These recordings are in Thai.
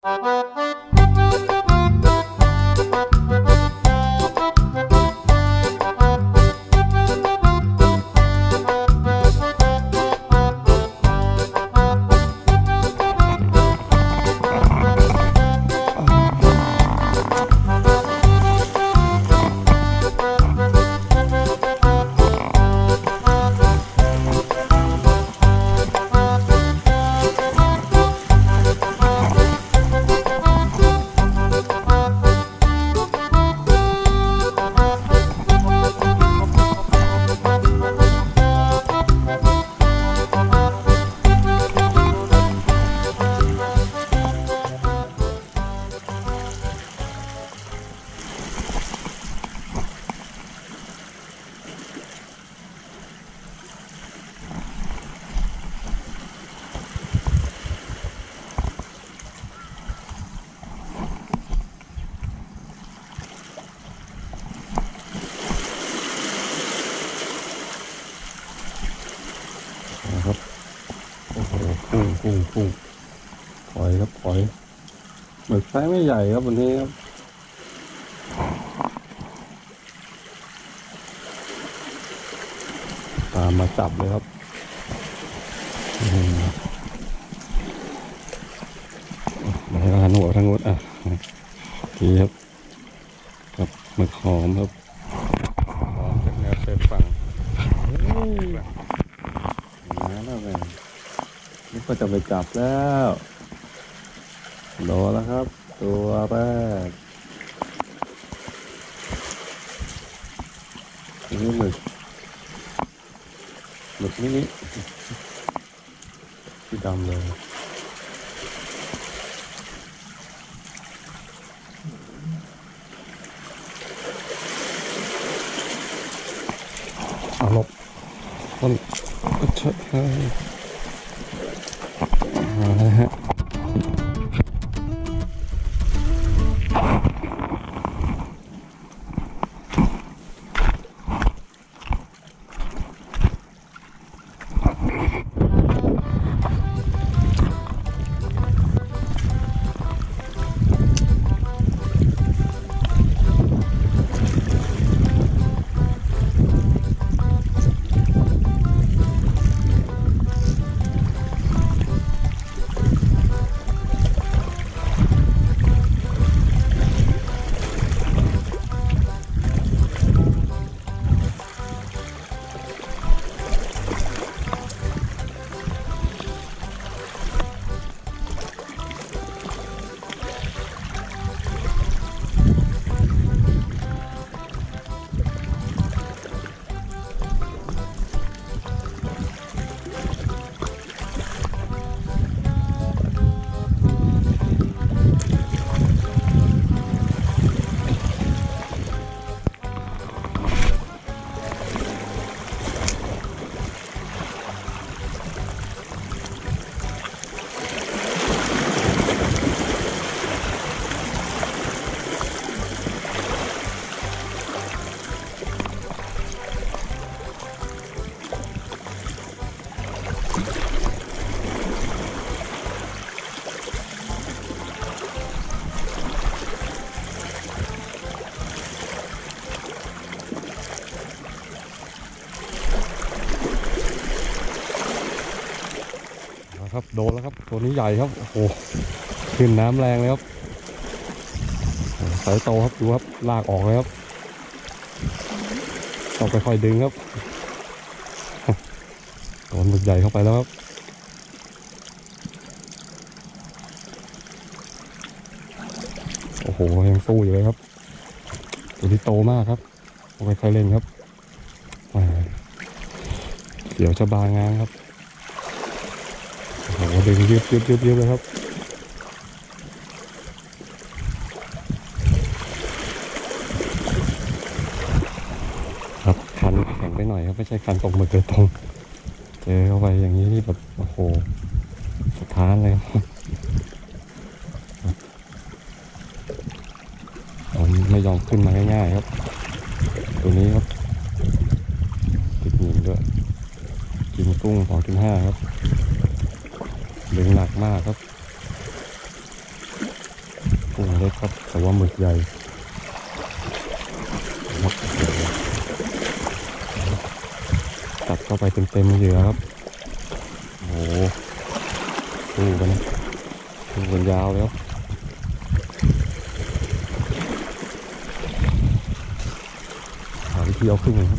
ครับโอ้โหพุ่งปล่อยครับปล่อยหมึกไซส์ไม่ใหญ่ครับวันนี้ครับตามมาจับเลยครับไหนก็หันหัวทางนู้นนี่ครับกับหมึกหอมครับหอมจากแนวชายฝั่งมาแล้วไงนี่ก็จะไปจับแล้วรอแล้วครับตัวแรกนี่หมึกนี่ที่ดำเลยเอาลบต้นก็เฉยมาแล้วฮะครับโดนแล้วครับตัวนี้ใหญ่ครับโอ้โหขึ้นน้ำแรงเลยครับสายโตครับดูครับลากออกเลยครับต้องค่อยๆดึงครับโดนหมึกใหญ่เข้าไปแล้วครับโอ้โหยังสู้อยู่เลยครับตัวนี้โตมากครับต้องค่อยๆเล่นครับเดี๋ยวจะบางงานครับโอ้โหดึงยืดเลยครับครับคันแข็งไปหน่อยครับไม่ใช่คันตกหมึกเลยตรงเจอเข้าไปอย่างนี้นี่แบบโอ้โหสะท้านเลยไม่ยอมขึ้นมาง่ายๆครับตัวนี้ครับติดหนีบด้วยกินกุ้ง2.5ครับดึงหนักมากครับล็กครับแต่ว่าหมึกใหญ่ตัดเข้าไปเต็มๆเหยื่อครับโอ้โหสู้กันยาวแล้วหาวิธีเอาขึ้นเลยครับ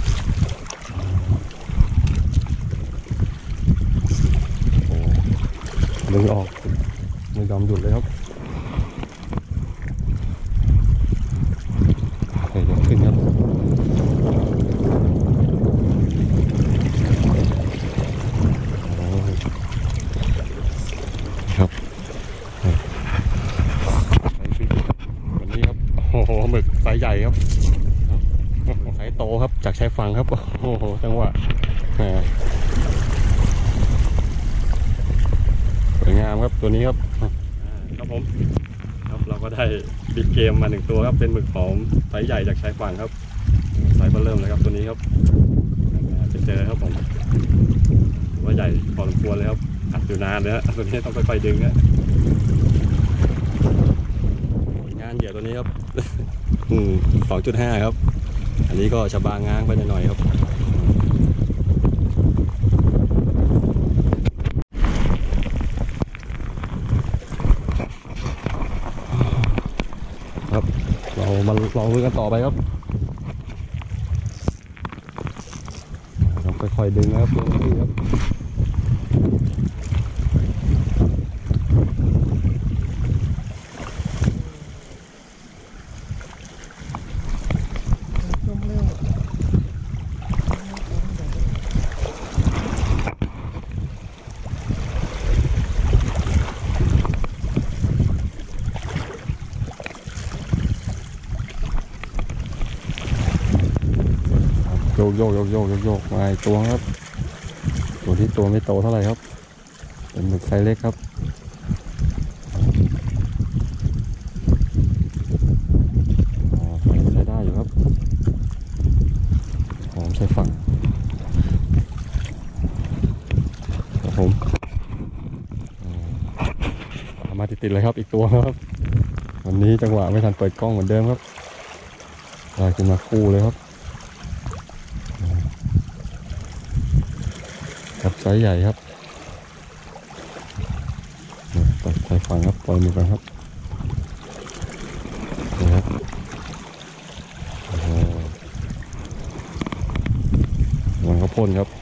โอ้ดึงออกไม่ยอมหยุดเลยครับเดี๋ยวขึ้นครับครับวันนี้ครับโอ้โหหมึกไซส์ใหญ่ครับไซส์โตครับจากชายฝั่งครับโอ้โหจังหวะสวยงามครับตัวนี้ครับครับผมครับเราก็ได้บิ๊กเกมมา1ตัวครับเป็นหมึกหอมไซส์ใหญ่จากชายฝั่งครับไซส์เบอร์เริ่มเลยครับตัวนี้ครับจะเจอครับผมว่าใหญ่พอสมควรเลยครับอัดอยู่นานเลยฮะตัวนี้ต้องค่อยๆดึงฮะงานเหยื่อตัวนี้ครับ 2.5 ครับอันนี้ก็ชะบางง้างไปหน่อยๆครับครับเรามาลองลุยกันต่อไปครับต้องค่อยๆดึงนะครับตัวนี้ครับโยกมาอีกตัวครับตัวที่ตัวไม่โตเท่าไหร่ครับเป็นหมึกไซส์เล็กครับใช้ได้อยู่ครับหอมใช้ฝั่งครับผมมาติดๆเลยครับอีกตัวครับวันนี้จังหวะไม่ทันเปิดกล้องเหมือนเดิมครับได้ขึ้นมาคู่เลยครับครับไซส์ใหญ่ครับใส่ฝั่งครับปล่อยมือกันครับนี่ครับมันก็พ่นครับ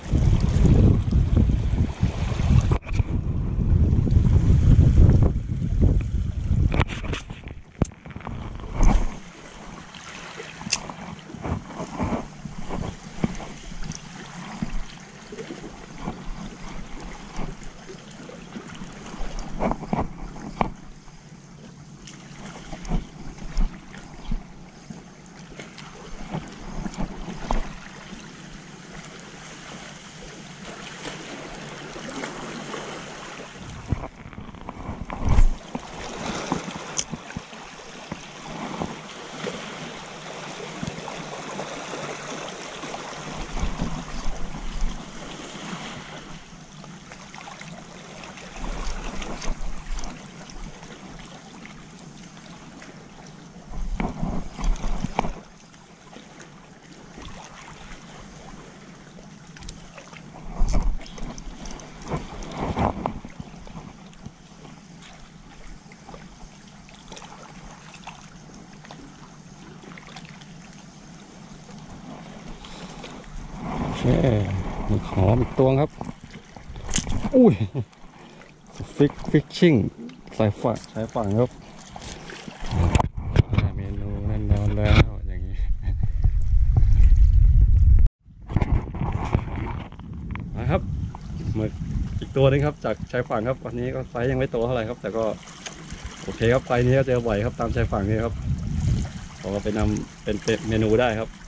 มีหอมอีกตัวครับอุ้ยฟิชชิ่งใช้ฝั่งครับเมนูแน่นอนแล้วอย่างนี้นะครับหมึกอีกตัวนึงครับจากชายฝั่งครับวันนี้ก็ไซส์ยังไม่โตเท่าไหร่ครับแต่ก็โอเคครับไซส์นี้ก็เจอบ่อยครับตามชายฝั่งนี้ครับเราก็ไปนำเป็นเมนูได้ครับ